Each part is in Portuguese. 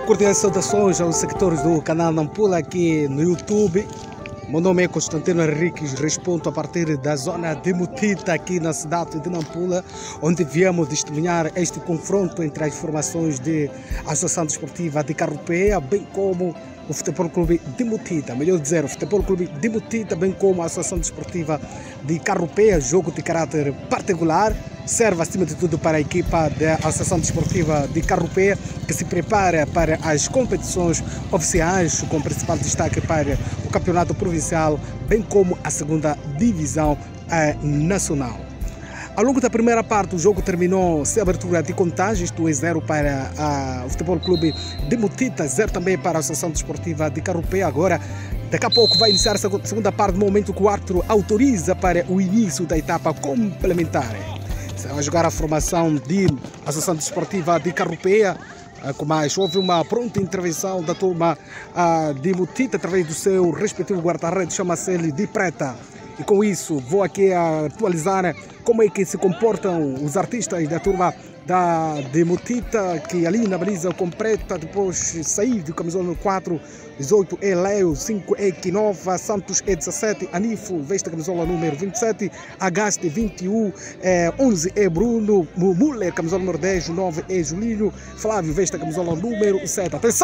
Cordiais saudações aos seguidores do canal Nampula aqui no YouTube. Meu nome é Constantino Henriques, respondo a partir da zona de Mutita, aqui na cidade de Nampula, onde viemos testemunhar este confronto entre as formações de Associação Desportiva de Carrupeia, bem como o Futebol Clube de Mutita, melhor dizer, o Futebol Clube de Mutita, bem como a Associação Desportiva de Carrupeia, jogo de caráter particular, serve acima de tudo para a equipa da Associação Desportiva de Carrupeia, que se prepara para as competições oficiais, com principal destaque para o Campeonato Provincial, bem como a segunda Divisão Nacional. Ao longo da primeira parte, o jogo terminou sem abertura de contagem, isto é 0 para o Futebol Clube de Mutita, 0 também para a Associação Desportiva de Carrupeia. Agora, daqui a pouco vai iniciar a segunda parte, no momento que o árbitro autoriza para o início da etapa complementar. Vai jogar a formação de Associação Desportiva de Carrupeia, mas houve uma pronta intervenção da turma de Mutita através do seu respectivo guarda-redes, chama-se ele de Preta. E com isso vou aqui atualizar como é que se comportam os artistas da turma de Mutita, que ali na baliza com Preta, depois sair do camisola 4, 18 é Leo, 5 é Quinova, Santos é 17, Anifo veste a camisola número 27, Agaste 21, 11 é Bruno, Muller camisola número 10, 9 é Julinho, Flávio veste a camisola número 7. Atenção,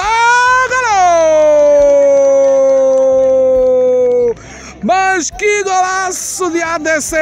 gol! Mas que golaço de ADC!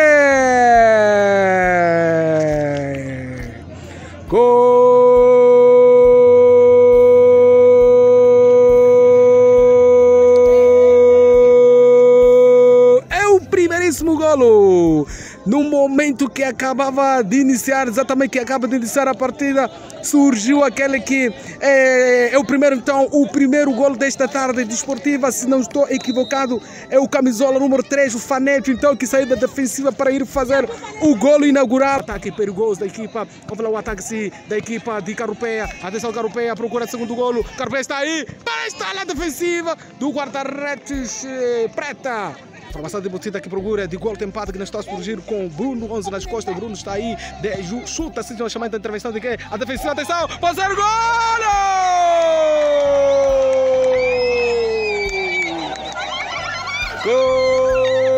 Gol! É o primeiríssimo golo! No momento que acabava de iniciar, exatamente que acaba de iniciar a partida, surgiu aquele que é o primeiro, então, o primeiro golo desta tarde desportiva, se não estou equivocado, é o camisola número 3, o Fanete, então, que saiu da defensiva para ir fazer o golo inaugural. Ataque perigoso da equipa, houve lá o ataque da equipa de Carrupeia, atenção Carrupeia, procura o segundo golo, Carrupeia está aí, para estar na defensiva do guarda-redes Preta. Formação de Mutita que procura de gol de empate, que não está a surgir com Bruno, 11 nas costas, Bruno está aí, chuta, se chamando da intervenção de quem? A defensiva, atenção, fazer gol! Gol!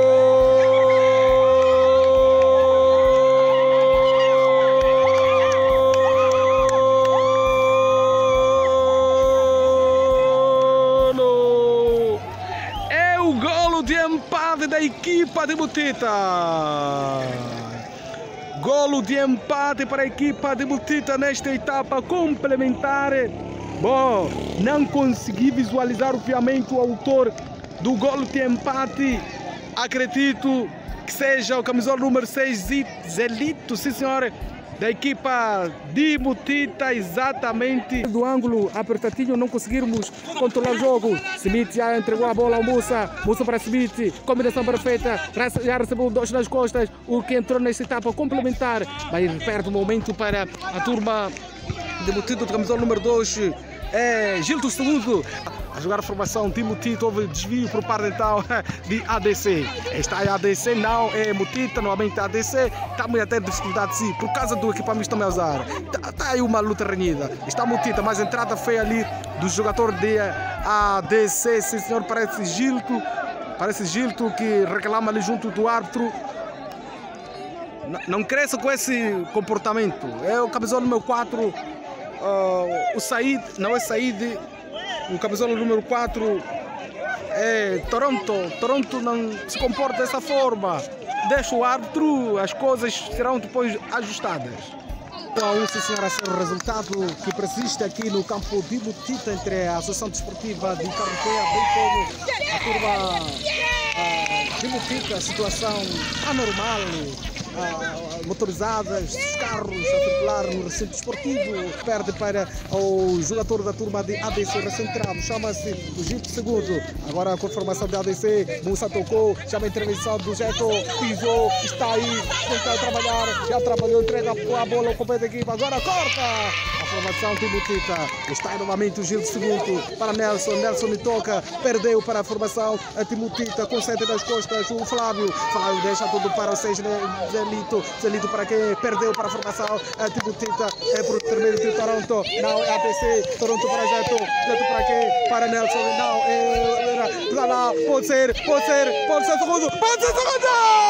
De empate da equipa de Mutita. Golo de empate para a equipa de Mutita nesta etapa complementar. Bom, não consegui visualizar obviamente o autor do golo de empate. Acredito que seja o camisola número 6, Zelito, sim senhor, da equipa de Mutita, exatamente. Do ângulo apertadinho não conseguirmos controlar o jogo. Smith já entregou a bola ao Musa, Musa para Smith, combinação perfeita, já recebeu 2 nas costas, o que entrou nessa etapa complementar. Vai perde o momento para a turma de Mutita, do camisola número 2, Gilto Segundo. A jogar a formação de Mutita, houve desvio por parte então de ADC. Está a ADC, não é Mutita, novamente a ADC. Estamos a ter dificuldade, sim, por causa do equipamento que estamos a usar. Está aí uma luta renhida. Está Mutita, mas a entrada feia ali do jogador de ADC, sim senhor, parece Gilto. Parece Gilto que reclama ali junto do árbitro. Não cresça com esse comportamento. É o camisola número 4, o Said, não é Said. O camisola número 4 é Toronto. Toronto não se comporta dessa forma. Deixa o árbitro, as coisas serão depois ajustadas. A um, sim senhora, o resultado que persiste aqui no campo de Mutita entre a Associação Desportiva de Carrupeia, bem como a turma de Mutita, situação anormal. Motorizadas, os carros a circular no recinto desportivo, perde para o jogador da turma de ADC recentrado, chama-se o Gilto Segundo. Agora com a formação de ADC, Musa tocou, chama a intervenção do Jeto, pisou, está aí, tenta trabalhar, já trabalhou, entrega a bola ao companheiro da equipe, agora corta! A formação de Butita. Está novamente o Gil de segundo para Nelson. Nelson me toca, perdeu para a formação de Butita, concentra nas costas o Flávio. Flávio deixa tudo para o 6, Zelito. Zelito para quem perdeu para a formação de Butita. É por termino de Toronto. Não, é APC. Toronto para Jeto. Jeto para quem? Para Nelson. Não, para lá. Pode ser segundo. Pode ser segundo!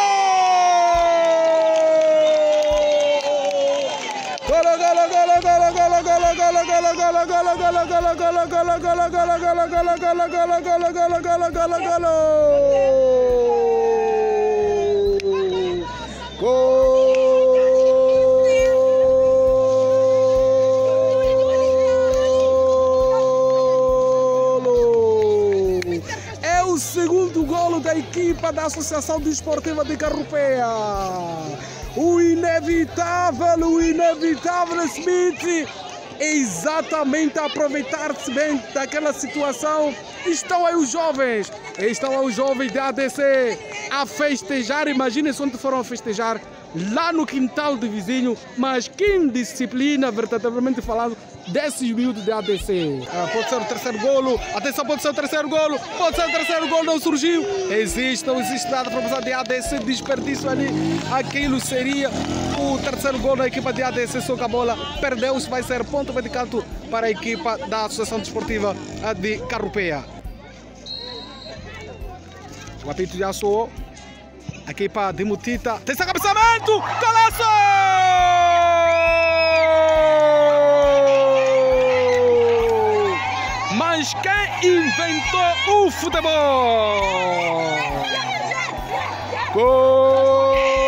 É o segundo golo da equipa da Associação Desportiva de Carrupeia. O inevitável Smith, exatamente a aproveitar-se bem daquela situação. Estão aí os jovens da ADC a festejar. Imaginem se onde foram a festejar, lá no quintal do vizinho, mas que indisciplina, verdadeiramente falando, desses miúdos de ADC. Pode ser o terceiro golo, atenção, pode ser o terceiro golo, não surgiu. Existe nada para passar de ADC, desperdício ali, aquilo seria o terceiro golo da equipa de ADC, só que a bola perdeu-se, vai ser ponto de canto para a equipa da Associação Desportiva de Carrupeia. O apito já soou, a equipa de Mutita, tem esse cabeçamento, golaço! Mas quem inventou o futebol? Gol!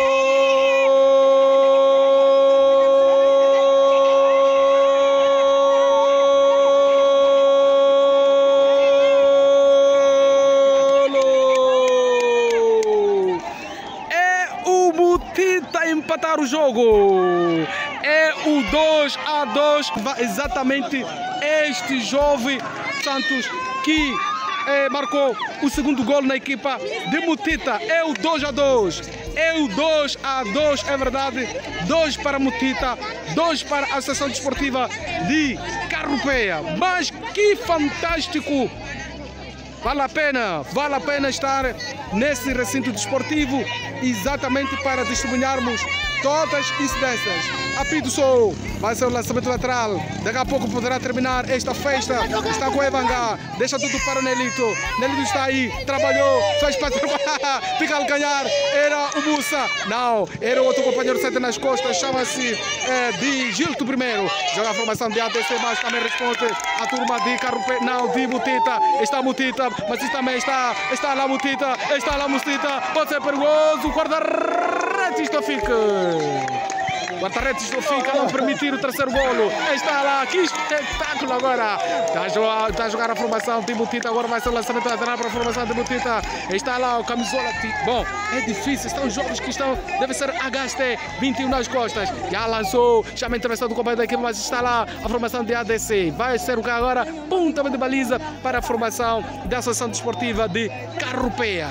Mutita empatar o jogo. É o 2-2. Exatamente este jovem Santos que marcou o segundo gol na equipa de Mutita. É o 2-2. É o 2-2, é verdade. 2 para Mutita, 2 para a Associação Desportiva de Carrupeia. Mas que fantástico! Vale a pena estar nesse recinto desportivo, exatamente para testemunharmos todas as incidências. Apito sou, vai ser o lançamento lateral. Daqui a pouco poderá terminar esta festa. Está com o Evangá, deixa tudo para o Nelito. Nelito está aí, trabalhou, fez para fica a ganhar. Era o Mussa, não, era o outro companheiro sente nas costas, chama-se de Gilto primeiro. Joga a formação de ADC, mas também responde a turma de Carrupeia, não, de Mutita. Está Mutita, mas isso também está lá Mutita, pode ser perigoso. Guarda-redes do fica. Guarda-redes do fica a não permitir o terceiro golo. Está lá, que espetáculo agora. Está a jogar a formação de Mutita, agora vai ser o lançamento lateral para a formação de Mutita. Está lá o camisola. Bom, é difícil, estão jovens que estão, deve ser HST 21 nas costas. Já lançou, chama a intervenção do companheiro da equipe, mas está lá a formação de ADC. Vai ser o que agora, ponta de baliza para a formação da Associação Desportiva de Carrupeia.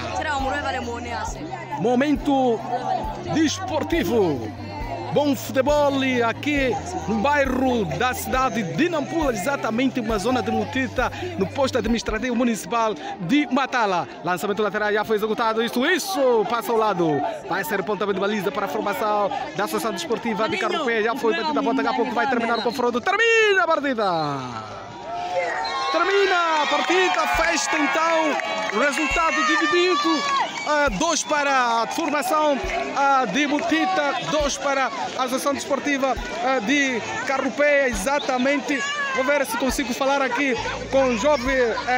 Momento desportivo. Bom futebol aqui no bairro da cidade de Nampula, exatamente uma zona de Mutita, no posto administrativo municipal de Matala. Lançamento lateral já foi executado, isso, passa ao lado. Vai ser ponta de baliza para a formação da Associação Desportiva de Carrupeia. Já foi batida a bola, daqui a pouco vai terminar o confronto. Termina a partida! Termina a partida, festa então, resultado dividido. 2 para a formação de Mutita, 2 para a Associação Desportiva de Carrupeia, exatamente. Vou ver se consigo falar aqui com o jovem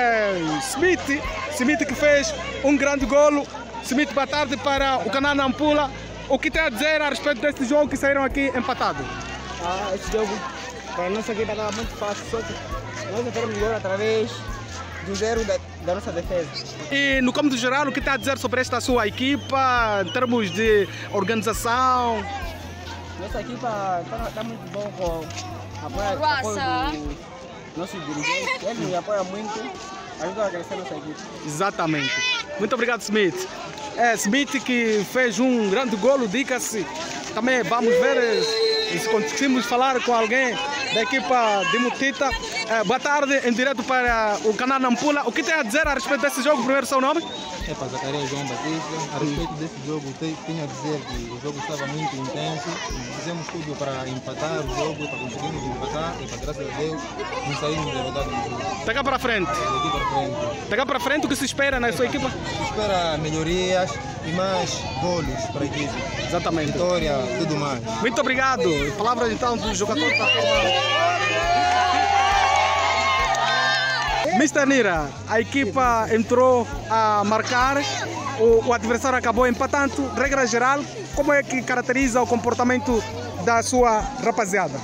Smith que fez um grande golo. Smith, boa tarde para o canal Nampula. O que tem a dizer a respeito deste jogo que saíram aqui empatados? Esse jogo para a nossa equipa estava muito fácil, só que nós entramos gol através do zero da nossa defesa. E no cômodo geral, o que está a dizer sobre esta sua equipa, em termos de organização? Nossa equipa está muito bom com apoio do nosso dirigente, ele nos apoia muito, ajuda a crescer a nossa equipe. Exatamente. Muito obrigado, Smith. Smith que fez um grande golo, diga-se. Também vamos ver se conseguimos falar com alguém da equipa de Mutita. Boa tarde, em direto para o canal Nampula. O que tem a dizer a respeito desse jogo? Primeiro, seu nome? É para Zacarias João Batista. A respeito desse jogo, tenho a dizer que o jogo estava muito intenso. Fizemos tudo para empatar o jogo, para conseguirmos empatar e, para graças a Deus, não saímos derrotados do jogo. Daqui para frente. Daqui para frente. Daqui para frente, o que se espera na sua equipa? Se espera melhorias e mais golos para a equipe. Exatamente. Vitória, tudo mais. Muito obrigado. Palavras então do jogador da Mr. Nira, a equipa entrou a marcar, o adversário acabou empatando. Regra geral, como é que caracteriza o comportamento da sua rapaziada?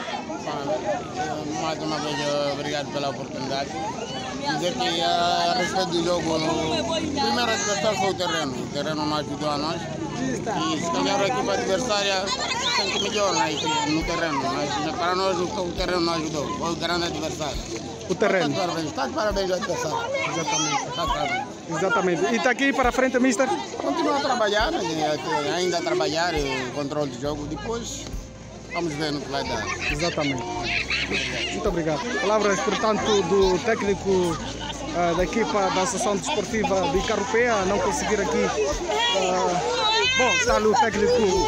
Mais uma vez, obrigado pela oportunidade. Dizer que a respeito do jogo, o primeiro adversário foi o terreno não ajudou a nós. E se calhar a equipa adversária sente melhor no terreno, mas para nós o terreno não ajudou, foi o grande adversário. O terreno. Está de parabéns ao adversário. Exatamente. Está de parabéns. Exatamente. E daqui para frente, mister? Continua a trabalhar, ainda a trabalhar o controle do jogo, depois vamos ver no que vai dar. Exatamente. Muito obrigado. Palavras, portanto, do técnico da equipa da Associação Desportiva de Carupea, não conseguir aqui. Bom, está ali o técnico.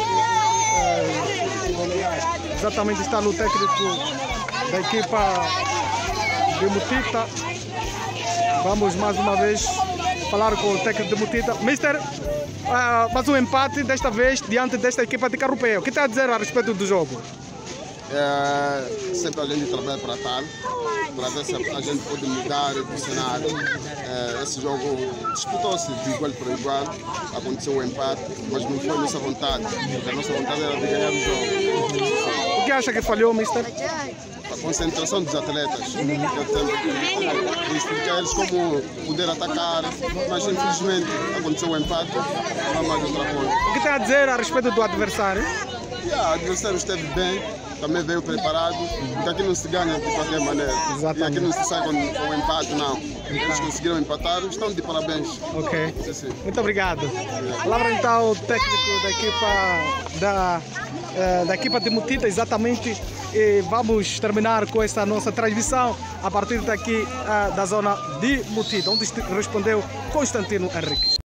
Exatamente, está ali o técnico da equipa de Mutita. Vamos mais uma vez falar com o técnico de Mutita. Mister, mais um empate, desta vez diante desta equipa de Carupea. O que está a dizer a respeito do jogo? Sempre a gente trabalha para tal, para ver se a gente pode mudar o cenário. Esse jogo disputou-se de igual para igual, aconteceu um empate, mas não foi nossa vontade, porque a nossa vontade era de ganhar o jogo. O que acha que falhou, mister? A concentração dos atletas. Explicar eles como poder atacar, mas infelizmente aconteceu um empate, não há mais outra coisa. O que tem a dizer a respeito do adversário? O adversário esteve bem, também veio preparado, porque aqui não se ganha de qualquer maneira. Exatamente. E aqui não se sai com um empate, não. Eles conseguiram empatar, estão de parabéns. Ok. Sim, sim. Muito obrigado. Palavra então o técnico da equipa da equipa de Mutita, exatamente. E vamos terminar com esta nossa transmissão a partir daqui da zona de Mutita, onde respondeu Constantino Henrique.